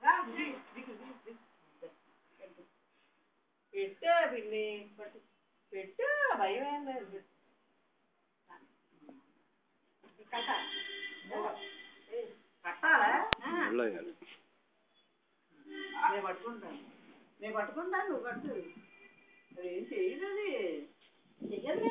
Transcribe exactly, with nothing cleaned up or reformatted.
పెట్టా పిల్లి పెట్టు భయం ఏం లేదు కట్టాలా నేను పట్టుకుంటాను నేను పట్టుకుంటాను నువ్వు కట్టు అది ఏం చేయదు అది చెయ్యదు